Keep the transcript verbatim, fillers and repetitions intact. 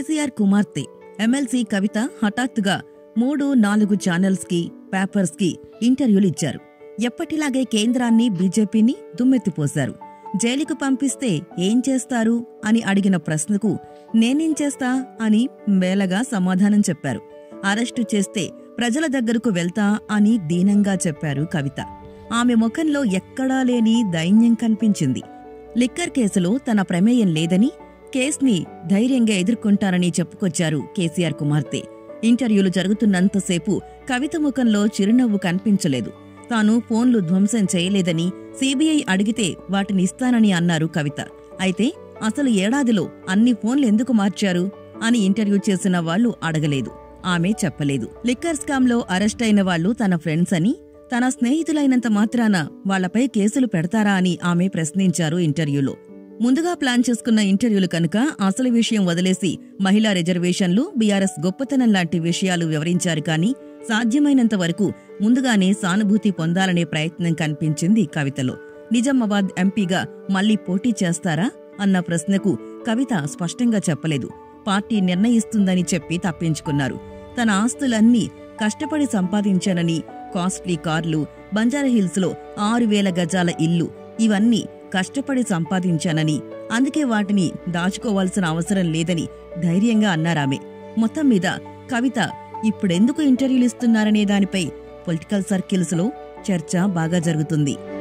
కేసీఆర్ కుమార్తె ఎమ్మెల్సీ కవిత హఠాత్తుగా మూడు నాలుగు ఛానల్స్ కి పేపర్స్ కి ఇంటర్వ్యూలు ఇచ్చారు. ఎప్పటిలాగే కేంద్రాన్ని బీజేపీని దుమ్మెత్తిపోశారు. జైలుకు పంపిస్తే ఏం చేస్తారు అని అడిగిన ప్రశ్నకు నేనేం చేస్తా అని మేలగా సమాధానం చెప్పారు. అరెస్టు చేస్తే ప్రజల దగ్గరకు వెళ్తా అని దీనంగా చెప్పారు కవిత. ఆమె ముఖంలో ఎక్కడా లేని దైన్యం కనిపించింది. లిక్కర్ కేసులో తన ప్రమేయం లేదని, కేస్ని ధైర్యంగా ఎదుర్కొంటారని చెప్పుకొచ్చారు కేసీఆర్ కుమార్తె. ఇంటర్వ్యూలు జరుగుతున్నంతసేపు కవిత ముఖంలో చిరునవ్వు కనిపించలేదు. తాను ఫోన్లు ధ్వంసం చేయలేదని, సీబీఐ అడిగితే వాటిని ఇస్తానని అన్నారు కవిత. అయితే అసలు ఏడాదిలో అన్ని ఫోన్లు ఎందుకు మార్చారు అని ఇంటర్వ్యూ చేసిన వాళ్లు అడగలేదు. ఆమె చెప్పలేదు. లిక్కర్ స్కామ్లో అరెస్టైన వాళ్లు తన ఫ్రెండ్స్ అని, తన స్నేహితులైనంత మాత్రాన వాళ్లపై కేసులు పెడతారా అని ఆమె ప్రశ్నించారు ఇంటర్వ్యూలో. ముందుగా ప్లాన్ చేసుకున్న ఇంటర్వ్యూలు కనుక అసలు విషయం వదిలేసి మహిళా రిజర్వేషన్లు, బీఆర్ఎస్ గొప్పతనం లాంటి విషయాలు వివరించారు. కానీ సాధ్యమైనంత వరకు ముందుగానే సానుభూతి పొందాలనే ప్రయత్నం కనిపించింది కవితలో. నిజామాబాద్ ఎంపీగా మళ్లీ పోటీ చేస్తారా అన్న ప్రశ్నకు కవిత స్పష్టంగా చెప్పలేదు. పార్టీ నిర్ణయిస్తుందని చెప్పి తప్పించుకున్నారు. తన ఆస్తులన్నీ కష్టపడి సంపాదించానని, కాస్ట్లీ కార్లు, బంజారాహిల్స్ లో ఆరు వేల గజాల ఇల్లు, ఇవన్నీ కష్టపడి సంపాదించానని, అందుకే వాటిని దాచుకోవాల్సిన అవసరం లేదని ధైర్యంగా అన్నారామె. మొత్తం మీద కవిత ఇప్పుడెందుకు ఇంటర్వ్యూలు ఇస్తున్నారనే దానిపై పొలిటికల్ సర్కిల్స్ లో చర్చ బాగా జరుగుతుంది.